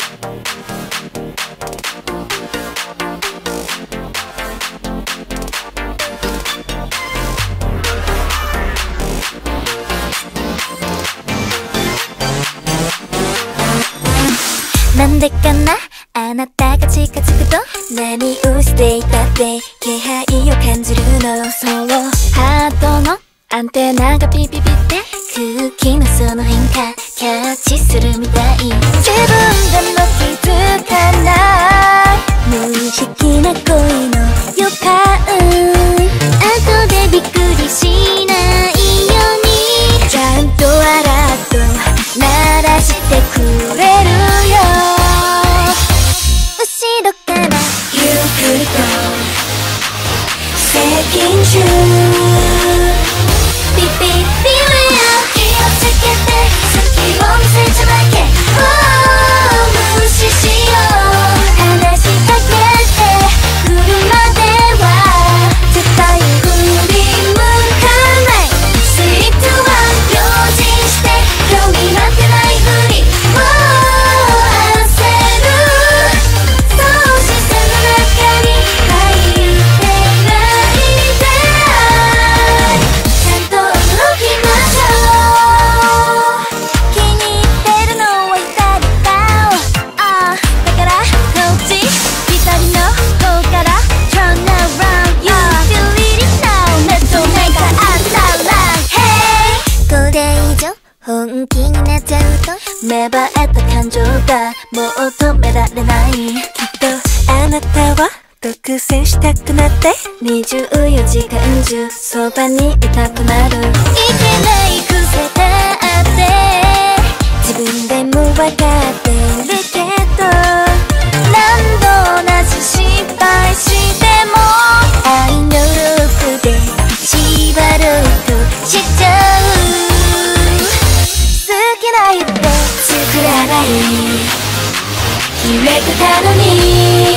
なんでかな、あなたが近づくと何をしていたって気配を感じるの。そう、ハートのアンテナがピピピって空気のその変化キャッチするみたい。自分でも気づかない無意識な恋の予感。後でびっくりしないようにちゃんとアラート鳴らしてくれるよ。後ろからゆっくりと接近中。ピピピレア気をつけて隙を見せちゃだけ。無視しよう話しかけてくるまでは絶対振り向かない。3、2、1用心して興味なんてないふり焦る。そう視線の中に入ってないでちゃんと驚きましょう。気に入ってるのは左顔。だからこっち左の方から Turn around You really know ネットメーカーあったら Hey これ以上本気になっちゃうと芽生えた感情がもう止められない。きっとあなたは独占したくなって24時間中そばにいたくなる。いけない癖だって自分でもわかってるけど何度同じ失敗しても愛のロープで縛ろうとしちゃう。好きな人作らない決めてたのに